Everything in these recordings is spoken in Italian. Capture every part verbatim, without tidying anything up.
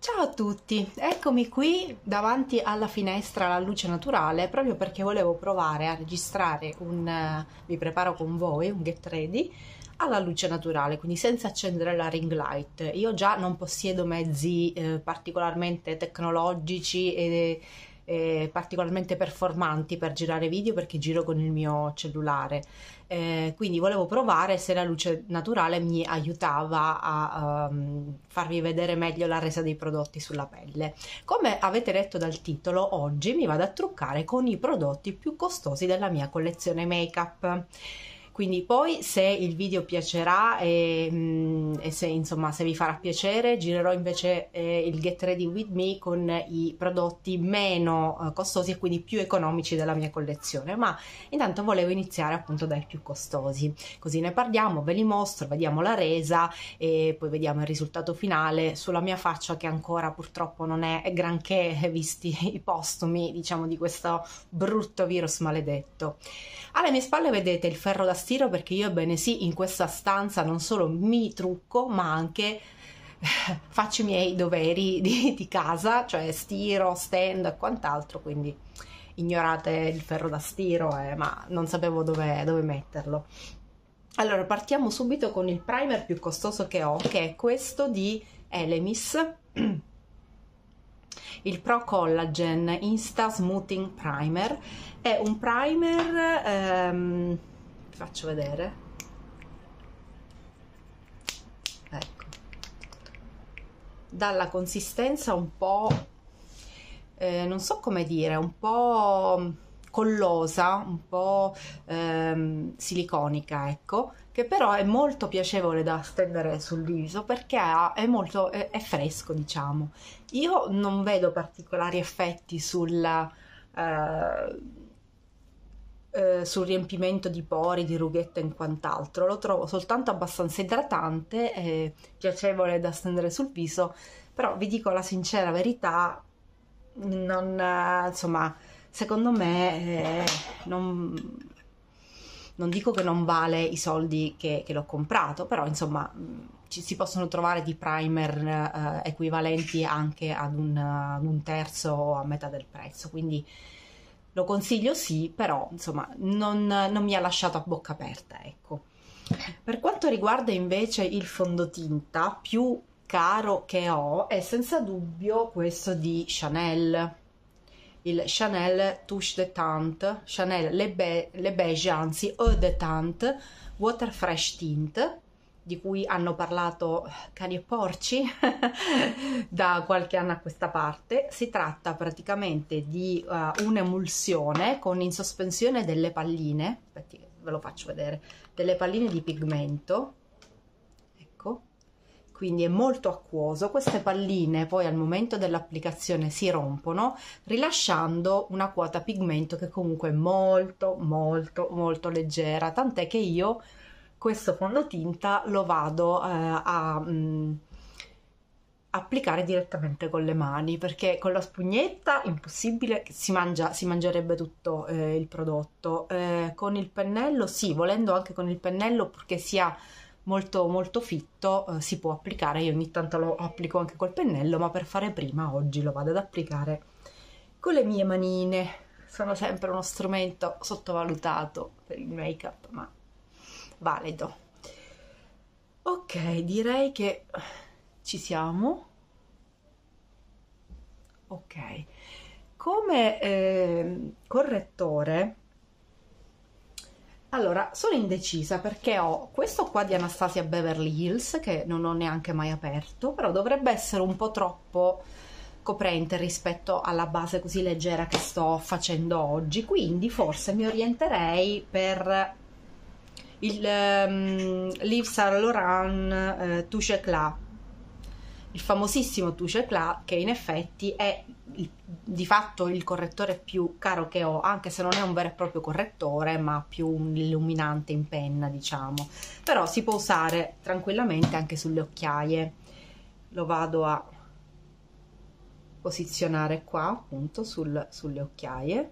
Ciao a tutti, eccomi qui davanti alla finestra alla luce naturale proprio perché volevo provare a registrare un, eh, mi preparo con voi, un get ready alla luce naturale, quindi senza accendere la ring light. Io già non possiedo mezzi eh, particolarmente tecnologici e eh, particolarmente performanti per girare video perché giro con il mio cellulare. Eh, quindi volevo provare se la luce naturale mi aiutava a um, farvi vedere meglio la resa dei prodotti sulla pelle. Come avete letto dal titolo, oggi mi vado a truccare con i prodotti più costosi della mia collezione make-up. Quindi poi se il video piacerà e, mm, e se insomma se vi farà piacere girerò invece eh, il Get Ready With Me con i prodotti meno eh, costosi e quindi più economici della mia collezione, ma intanto volevo iniziare appunto dai più costosi, così ne parliamo, ve li mostro, vediamo la resa e poi vediamo il risultato finale sulla mia faccia, che ancora purtroppo non è granché visti i postumi diciamo di questo brutto virus maledetto. Alle mie spalle vedete il ferro da stiro, perché io, ebbene sì, in questa stanza non solo mi trucco ma anche faccio i miei doveri di, di casa, cioè stiro, stand e quant'altro, quindi ignorate il ferro da stiro, eh, ma non sapevo dove, dove metterlo. Allora partiamo subito con il primer più costoso che ho, che è questo di Elemis, il Pro Collagen Insta Smoothing Primer. È un primer, ehm, vi faccio vedere, ecco, dalla consistenza un po', eh, non so come dire, un po' collosa, un po' ehm, siliconica, ecco, che però è molto piacevole da stendere sul viso perché è molto è, è fresco, diciamo. Io non vedo particolari effetti sulla eh, eh, sul riempimento di pori, di rughette e quant'altro. Lo trovo soltanto abbastanza idratante e piacevole da stendere sul viso, però vi dico la sincera verità, non, eh, insomma, secondo me eh, non, non dico che non vale i soldi che, che l'ho comprato, però insomma ci si possono trovare di primer eh, equivalenti anche ad un, ad un terzo o a metà del prezzo, quindi lo consiglio sì, però insomma non, non mi ha lasciato a bocca aperta, ecco. Per quanto riguarda invece il fondotinta più caro che ho è senza dubbio questo di Chanel, il Chanel Touche de Teinte, Chanel Le, Be Le Beige, anzi Eau de Teinte Water Fresh Tint, di cui hanno parlato cani e porci da qualche anno a questa parte. Si tratta praticamente di uh, un'emulsione con in sospensione delle palline, aspetti, ve lo faccio vedere, delle palline di pigmento, ecco, quindi è molto acquoso. Queste palline poi al momento dell'applicazione si rompono, rilasciando una quota pigmento che comunque è molto molto molto leggera, tant'è che io questo fondotinta lo vado eh, a mh, applicare direttamente con le mani, perché con la spugnetta impossibile, si mangia, si mangerebbe tutto eh, il prodotto. Eh, con il pennello sì, volendo anche con il pennello, purché sia molto molto fitto, eh, si può applicare. Io ogni tanto lo applico anche col pennello, ma per fare prima oggi lo vado ad applicare con le mie manine. Sono sempre uno strumento sottovalutato per il make up, ma valido. Ok, direi che ci siamo. Ok, come eh, correttore, allora sono indecisa perché ho questo qua di Anastasia Beverly Hills che non ho neanche mai aperto, però dovrebbe essere un po' troppo coprente rispetto alla base così leggera che sto facendo oggi, quindi forse mi orienterei per il um, Yves Saint Laurent uh, Touche Éclat, il famosissimo Touche Éclat, che in effetti è il, di fatto il correttore più caro che ho, anche se non è un vero e proprio correttore ma più un illuminante in penna, diciamo, però si può usare tranquillamente anche sulle occhiaie. Lo vado a posizionare qua appunto sul, sulle occhiaie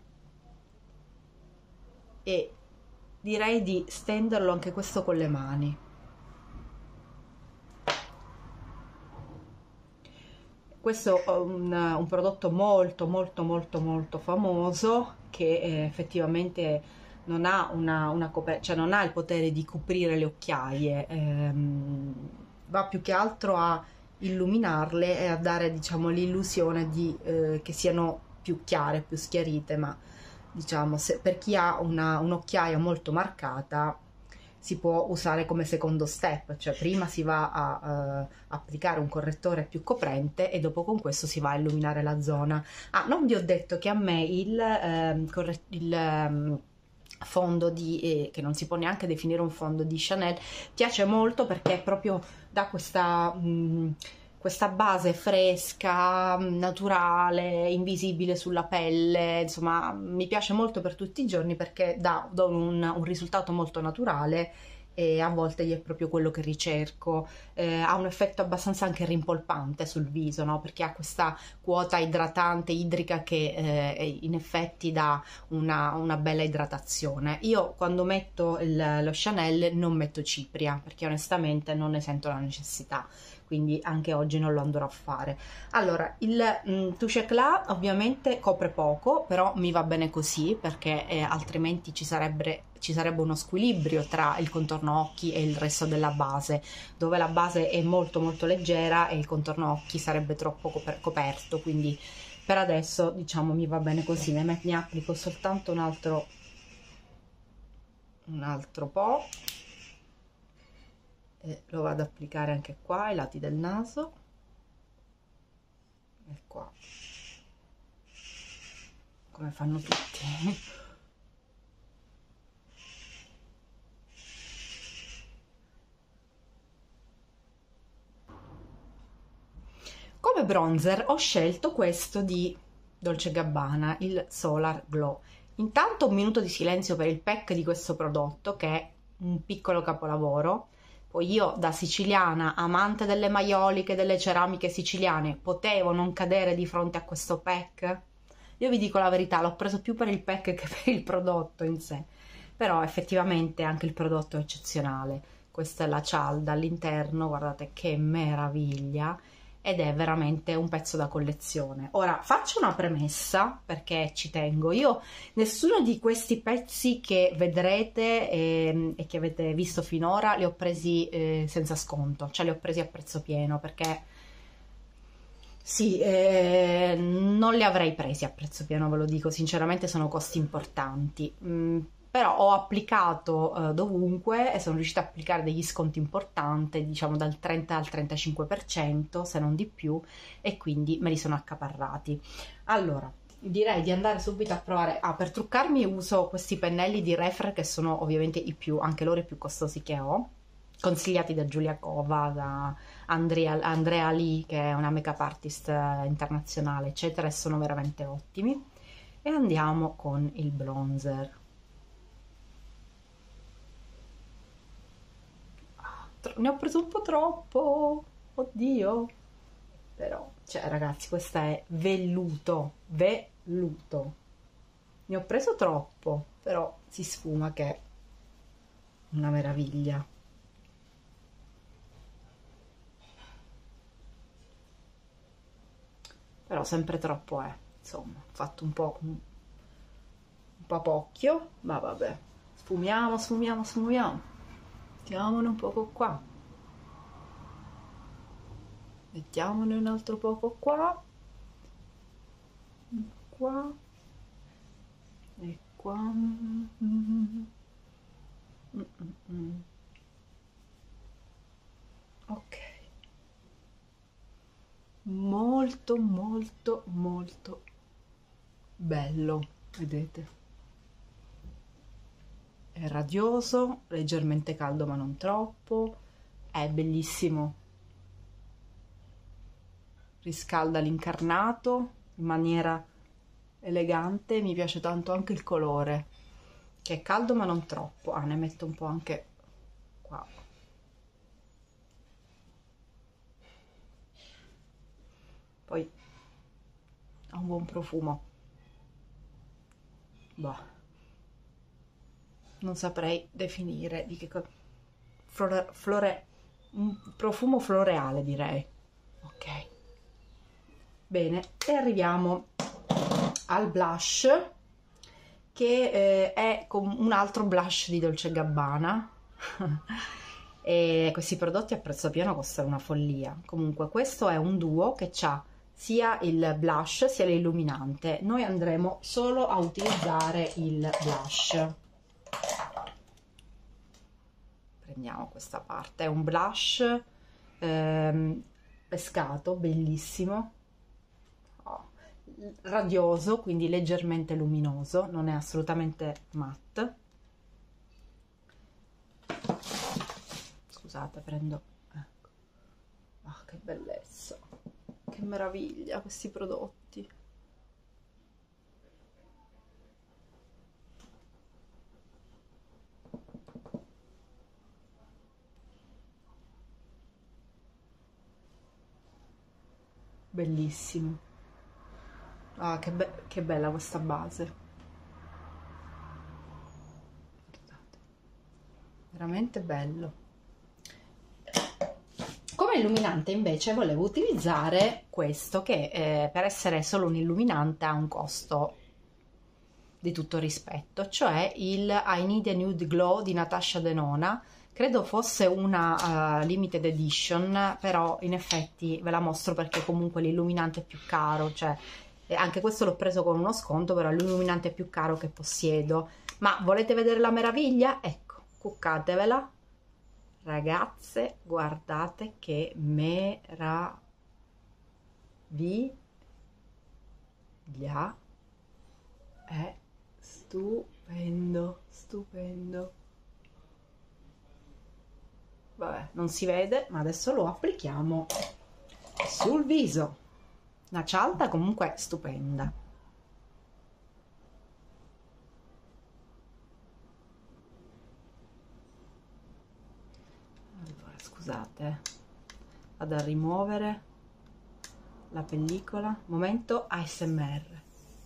e direi di stenderlo anche questo con le mani. Questo è un, un prodotto molto molto molto molto famoso che eh, effettivamente non ha una, una coper- cioè non ha il potere di coprire le occhiaie, ehm, va più che altro a illuminarle e a dare, diciamo, l'illusione di eh, che siano più chiare, più schiarite, ma diciamo, se, per chi ha una, un'occhiaia molto marcata si può usare come secondo step, cioè prima si va a eh, applicare un correttore più coprente e dopo con questo si va a illuminare la zona. Ah, non vi ho detto che a me il, ehm, corre- il ehm, fondo di, eh, che non si può neanche definire un fondo di Chanel, piace molto perché proprio dà questa... mh, questa base fresca, naturale, invisibile sulla pelle, insomma, mi piace molto per tutti i giorni perché dà, dà un, un risultato molto naturale e a volte è proprio quello che ricerco. Eh, ha un effetto abbastanza anche rimpolpante sul viso, no? Perché ha questa quota idratante, idrica che eh, in effetti dà una, una bella idratazione. Io quando metto il, lo Chanel non metto cipria perché onestamente non ne sento la necessità, quindi anche oggi non lo andrò a fare. Allora, il mm, Touche Eclat ovviamente copre poco, però mi va bene così perché eh, altrimenti ci sarebbe, ci sarebbe uno squilibrio tra il contorno occhi e il resto della base, dove la base è molto molto leggera e il contorno occhi sarebbe troppo coper- coperto, quindi per adesso diciamo mi va bene così. Ne, met- ne applico soltanto un altro, un altro po'. E lo vado ad applicare anche qua ai lati del naso e qua, come fanno tutti. Come bronzer ho scelto questo di Dolce and Gabbana, il Solar Glow. Intanto un minuto di silenzio per il pack di questo prodotto che è un piccolo capolavoro. Poi io da siciliana, amante delle maioliche, delle ceramiche siciliane, potevo non cadere di fronte a questo pack? Io vi dico la verità, l'ho preso più per il pack che per il prodotto in sé, però effettivamente anche il prodotto è eccezionale. Questa è la cialda all'interno, guardate che meraviglia, ed è veramente un pezzo da collezione. Ora faccio una premessa perché ci tengo. Io nessuno di questi pezzi che vedrete e, e che avete visto finora li ho presi eh, senza sconto, cioè li ho presi a prezzo pieno perché sì, eh, non li avrei presi a prezzo pieno, ve lo dico sinceramente, sono costi importanti. Mm, però ho applicato eh, dovunque e sono riuscita a applicare degli sconti importanti, diciamo dal trenta al trentacinque per cento, se non di più, e quindi me li sono accaparrati. Allora, direi di andare subito a provare. Ah, per truccarmi uso questi pennelli di Refre che sono ovviamente i più, anche loro i più costosi che ho, consigliati da Giulia Cova, da Andrea, Andrea Lee, che è una make-up artist eh, internazionale, eccetera, e sono veramente ottimi. E andiamo con il bronzer. Ne ho preso un po' troppo, oddio, però, cioè ragazzi, questa è velluto, velluto. Ne ho preso troppo, però si sfuma che è una meraviglia. Però sempre troppo è, insomma, ho fatto un po', un, un po' pocchio, ma vabbè, sfumiamo, sfumiamo, sfumiamo, mettiamone un poco qua, mettiamone un altro poco qua, qua, e qua, mm, mm, mm, mm. Ok, molto molto molto bello, vedete? È radioso, leggermente caldo ma non troppo, è bellissimo, riscalda l'incarnato in maniera elegante, mi piace tanto anche il colore, che è caldo ma non troppo. Ah, ne metto un po' anche qua. Poi ha un buon profumo. Bah. Non saprei definire di che cosa. Flore, flore, un profumo floreale direi. Ok. Bene, e arriviamo al blush, che eh, è un altro blush di Dolce and Gabbana. E questi prodotti a prezzo pieno costano una follia. Comunque questo è un duo che ha sia il blush sia l'illuminante. Noi andremo solo a utilizzare il blush. Prendiamo questa parte, è un blush ehm, pescato, bellissimo, oh, radioso, quindi leggermente luminoso, non è assolutamente matte. Scusate, prendo, ecco. Oh, che bellezza, che meraviglia questi prodotti. Bellissimo. Ah, che, be che bella questa base. Guardate. Veramente bello. Come illuminante invece volevo utilizzare questo che eh, per essere solo un illuminante ha un costo di tutto rispetto, cioè il I Need a Nude Glow di Natasha Denona. Credo fosse una uh, limited edition, però in effetti ve la mostro perché comunque l'illuminante è più caro, cioè eh, anche questo l'ho preso con uno sconto, però è l'illuminante più caro che possiedo. Ma volete vedere la meraviglia? Ecco, cuccatevela. Ragazze, guardate che meraviglia, è stupendo, stupendo. Vabbè, non si vede, ma adesso lo applichiamo sul viso. Una cialda comunque stupenda. Allora, scusate, vado a rimuovere la pellicola. Momento A S M R.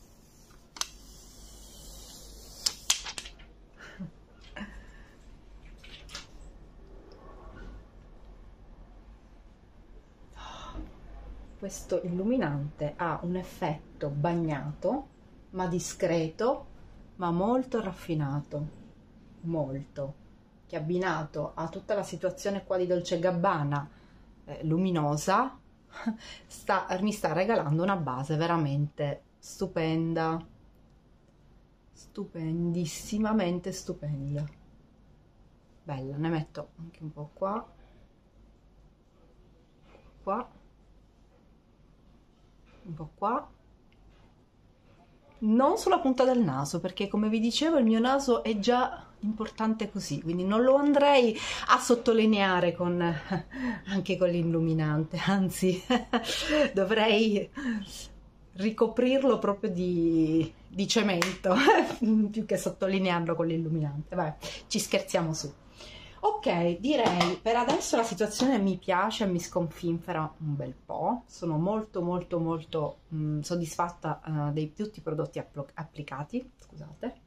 Questo illuminante ha un effetto bagnato, ma discreto, ma molto raffinato, molto, che abbinato a tutta la situazione qua di Dolce and Gabbana eh, luminosa, sta, mi sta regalando una base veramente stupenda, stupendissimamente stupenda. Bella, ne metto anche un po' qua, qua, un po' qua, non sulla punta del naso perché come vi dicevo il mio naso è già importante così, quindi non lo andrei a sottolineare con anche con l'illuminante, anzi dovrei ricoprirlo proprio di, di cemento più che sottolinearlo con l'illuminante. Vabbè, ci scherziamo su. Ok, direi per adesso la situazione mi piace, mi sconfinfera un bel po', sono molto molto molto mh, soddisfatta uh, dei tutti i prodotti applicati, scusate.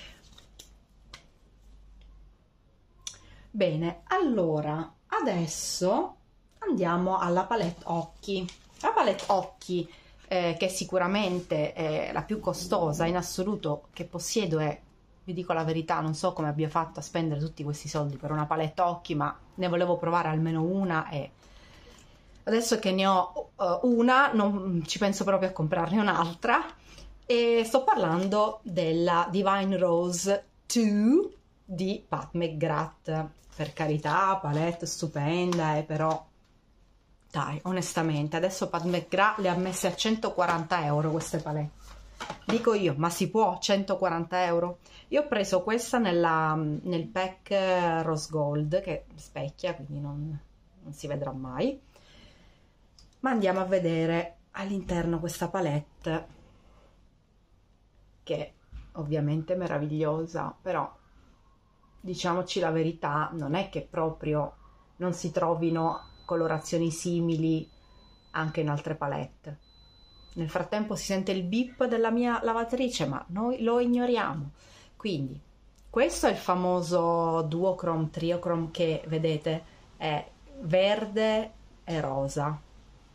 Bene, allora adesso andiamo alla palette occhi. La palette occhi eh, che sicuramente è la più costosa in assoluto che possiedo, è, vi dico la verità, non so come abbia fatto a spendere tutti questi soldi per una palette occhi, ma ne volevo provare almeno una e adesso che ne ho uh, una non ci penso proprio a comprarne un'altra. E sto parlando della Divine Rose due di Pat McGrath. Per carità, palette stupenda, eh, però dai, onestamente adesso Pat McGrath le ha messe a centoquaranta euro queste palette. Dico io, ma si può? centoquaranta euro? Io ho preso questa nella, nel pack Rose Gold, che specchia, quindi non, non si vedrà mai. Ma andiamo a vedere all'interno questa palette, che è ovviamente meravigliosa, però diciamoci la verità, non è che proprio non si trovino colorazioni simili anche in altre palette. Nel frattempo si sente il beep della mia lavatrice, ma noi lo ignoriamo. Quindi questo è il famoso duochrome triochrome che vedete è verde e rosa,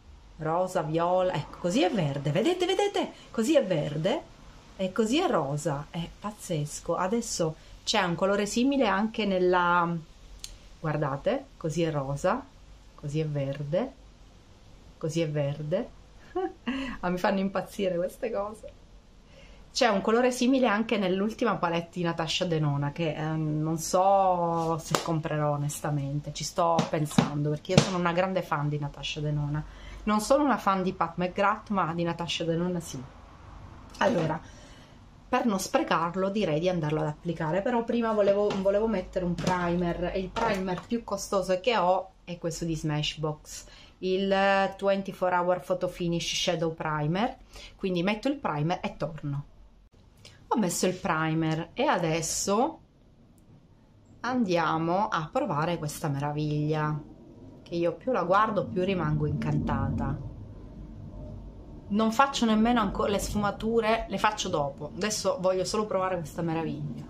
rosa, viola, ecco, così è verde, vedete, vedete? Così è verde e così è rosa, è pazzesco. Adesso c'è un colore simile anche nella, guardate, così è rosa, così è verde, così è verde. Ah, mi fanno impazzire queste cose. C'è un colore simile anche nell'ultima palette di Natasha Denona che eh, non so se comprerò onestamente, ci sto pensando perché io sono una grande fan di Natasha Denona. Non sono una fan di Pat McGrath, ma di Natasha Denona sì. Allora, per non sprecarlo direi di andarlo ad applicare, però prima volevo, volevo mettere un primer e il primer più costoso che ho è questo di Smashbox, il ventiquattro hour Photo Finish Shadow Primer. Quindi metto il primer e torno. Ho messo il primer e adesso andiamo a provare questa meraviglia che io più la guardo più rimango incantata. Non faccio nemmeno ancora le sfumature, le faccio dopo. Adesso voglio solo provare questa meraviglia.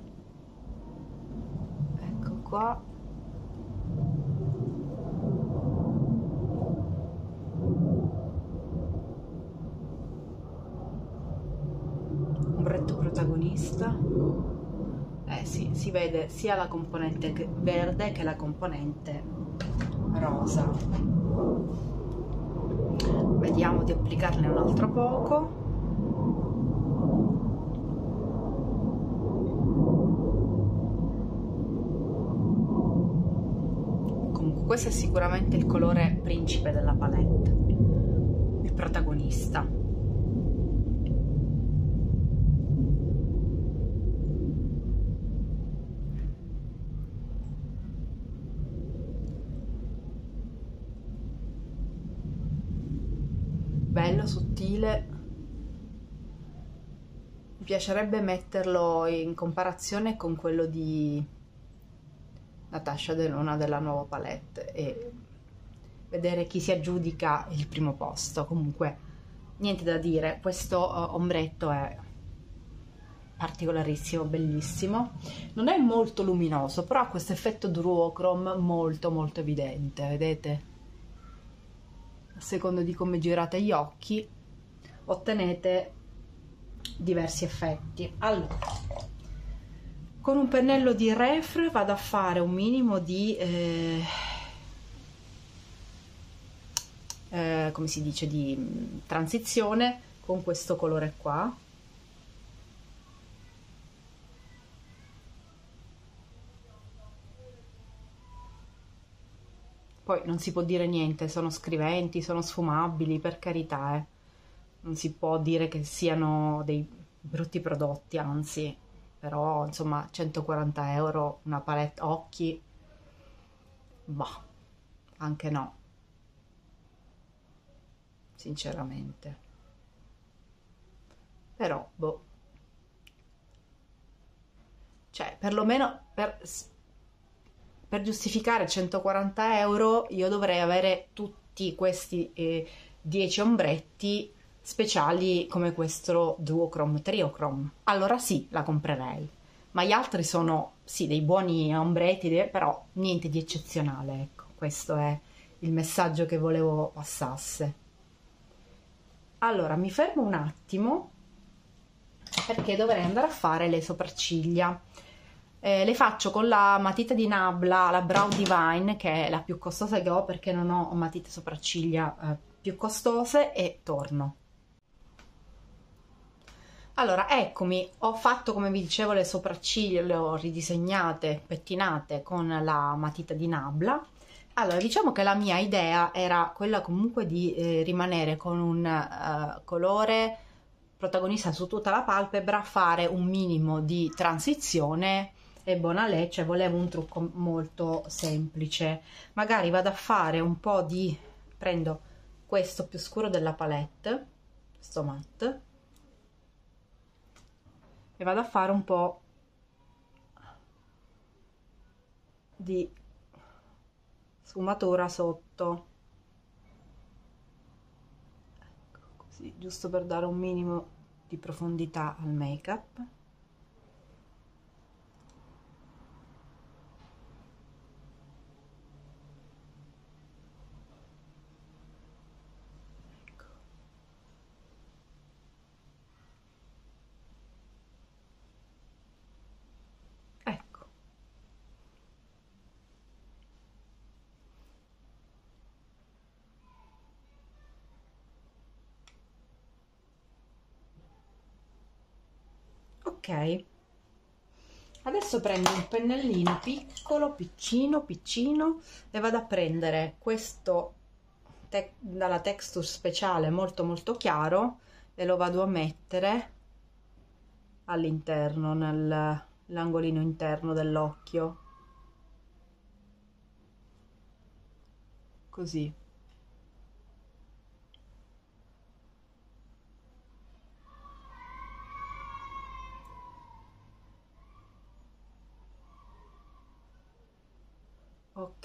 Ecco qua. Ombretto protagonista. Eh sì, si vede sia la componente verde che la componente rosa. Vediamo di applicarne un altro poco. Comunque questo è sicuramente il colore principe della palette, il protagonista. Bello, sottile. Mi piacerebbe metterlo in comparazione con quello di Natasha Denona della nuova palette e vedere chi si aggiudica il primo posto. Comunque niente da dire, questo uh, ombretto è particolarissimo, bellissimo. Non è molto luminoso, però ha questo effetto duochrome molto molto evidente, vedete? A seconda di come girate gli occhi ottenete diversi effetti. Allora, con un pennello di refre vado a fare un minimo di eh, eh, come si dice, di mh, transizione con questo colore qua. Poi non si può dire niente, sono scriventi, sono sfumabili, per carità, eh. Non si può dire che siano dei brutti prodotti, anzi, però insomma centoquaranta euro una palette occhi, bah, anche no, sinceramente. Però, boh, cioè perlomeno per, per giustificare centoquaranta euro io dovrei avere tutti questi eh, dieci ombretti speciali come questo duochrome triochrome, allora sì, la comprerei, ma gli altri sono sì dei buoni ombretti, però niente di eccezionale, ecco, questo è il messaggio che volevo passasse. Allora mi fermo un attimo perché dovrei andare a fare le sopracciglia. Eh, le faccio con la matita di Nabla, la Brow Divine, che è la più costosa che ho perché non ho matite sopracciglia eh, più costose, e torno. Allora, eccomi, ho fatto come vi dicevo le sopracciglia, le ho ridisegnate, pettinate con la matita di Nabla. Allora, diciamo che la mia idea era quella comunque di eh, rimanere con un uh, colore protagonista su tutta la palpebra, fare un minimo di transizione e bonalè, cioè volevo un trucco molto semplice. Magari vado a fare un po' di, prendo questo più scuro della palette, questo matte, e vado a fare un po' di sfumatura sotto, ecco, così, giusto per dare un minimo di profondità al make up. Ok, adesso prendo un pennellino piccolo, piccino, piccino e vado a prendere questo te dalla texture speciale molto molto chiaro e lo vado a mettere all'interno, nell'angolino interno dell'occhio, così. Ok,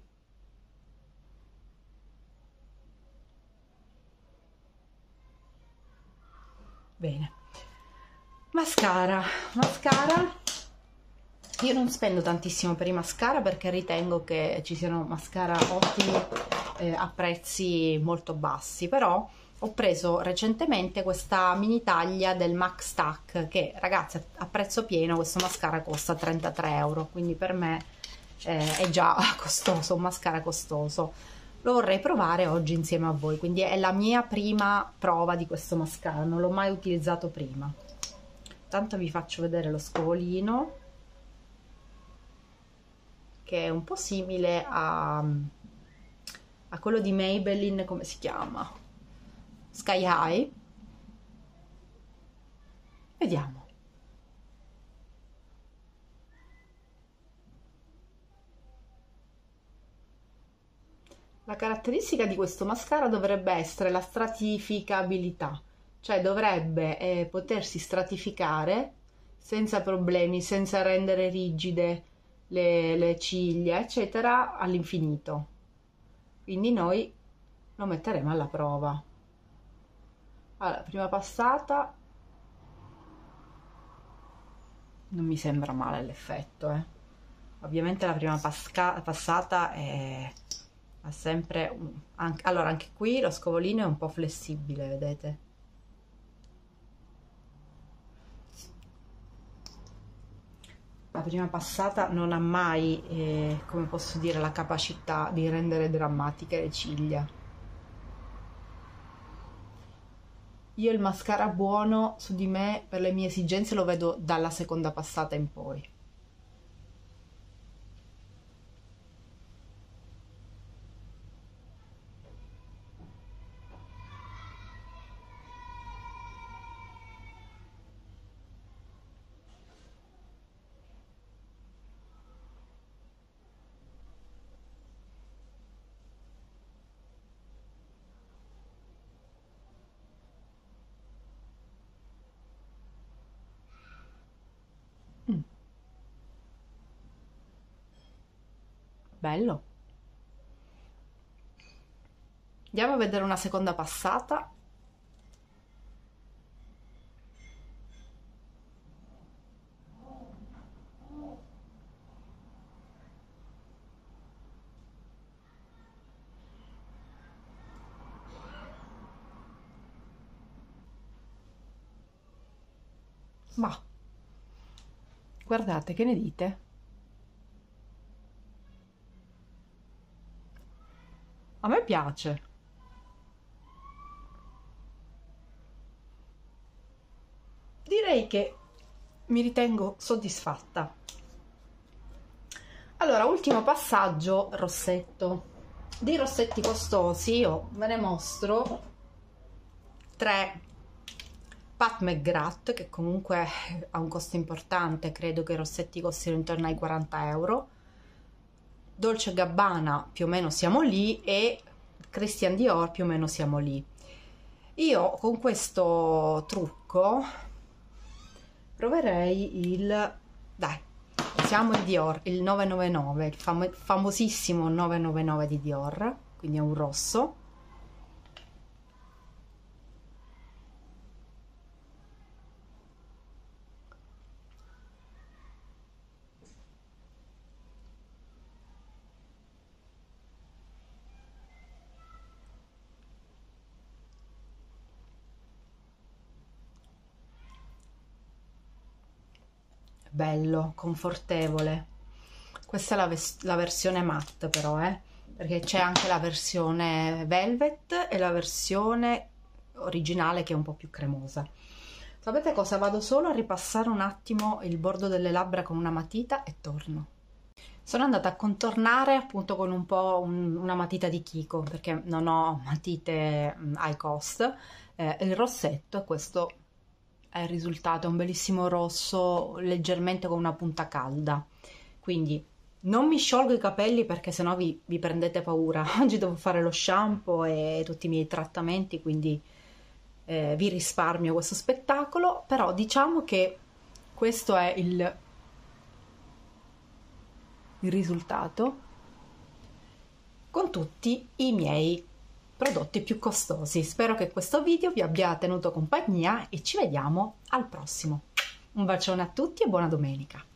bene. Mascara, mascara. Io non spendo tantissimo per i mascara perché ritengo che ci siano mascara ottimi eh, a prezzi molto bassi, però ho preso recentemente questa mini taglia del Max Stack che, ragazzi, a prezzo pieno questo mascara costa trentatré euro, quindi per me eh, è già costoso, un mascara costoso. Lo vorrei provare oggi insieme a voi, quindi è la mia prima prova di questo mascara, non l'ho mai utilizzato prima. Tanto vi faccio vedere lo scovolino, che è un po' simile a, a quello di Maybelline, come si chiama? Sky High. Vediamo. La caratteristica di questo mascara dovrebbe essere la stratificabilità, cioè dovrebbe eh, potersi stratificare senza problemi, senza rendere rigide le, le ciglia, eccetera, all'infinito. Quindi noi lo metteremo alla prova. Allora, prima passata non mi sembra male l'effetto, eh. Ovviamente la prima passata è ha sempre un, anche, allora anche qui lo scovolino è un po' flessibile, vedete? La prima passata non ha mai, eh, come posso dire, la capacità di rendere drammatiche le ciglia. Io il mascara buono su di me per le mie esigenze lo vedo dalla seconda passata in poi. Mm. Bello. Andiamo a vedere una seconda passata. Ma guardate, che ne dite? A me piace. Direi che mi ritengo soddisfatta. Allora, ultimo passaggio, rossetto. Di rossetti costosi io ve ne mostro tre. Pat McGrath, che comunque ha un costo importante, credo che i rossetti costino intorno ai quaranta euro. Dolce Gabbana più o meno siamo lì e Christian Dior più o meno siamo lì. Io con questo trucco proverei il, dai, usiamo il Dior, il novecentonovantanove, il fam famosissimo novecentonovantanove di Dior, quindi è un rosso. Bello, confortevole. Questa è la, la versione matte però, eh, perché c'è anche la versione velvet e la versione originale che è un po' più cremosa. Sapete cosa? Vado solo a ripassare un attimo il bordo delle labbra con una matita e torno. Sono andata a contornare appunto con un po' un, una matita di Kiko, perché non ho matite high cost, eh, il rossetto, e questo è il risultato, è un bellissimo rosso leggermente con una punta calda. Quindi non mi sciolgo i capelli perché sennò vi, vi prendete paura. Oggi devo fare lo shampoo e tutti i miei trattamenti, quindi eh, vi risparmio questo spettacolo, però diciamo che questo è il, il risultato con tutti i miei prodotti più costosi. Spero che questo video vi abbia tenuto compagnia e ci vediamo al prossimo. Un bacione a tutti e buona domenica!